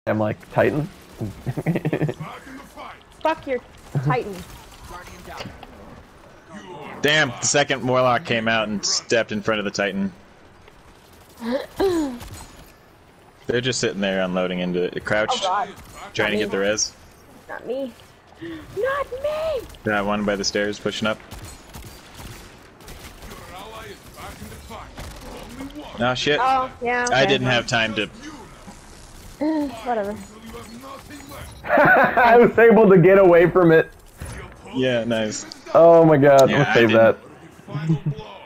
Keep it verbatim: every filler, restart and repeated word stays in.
I'm like, Titan? Fuck your Titan. Damn, the second Morlock came out and stepped in front of the Titan. They're just sitting there unloading into it. Crouched, Oh god. trying to Not get me. the res. Not me. Not me! That one by the stairs pushing up. Oh shit. Oh, yeah. Okay. I didn't have time to. Whatever. I was able to get away from it. Yeah, nice. Oh my god, Yeah, let's I save didn't. that.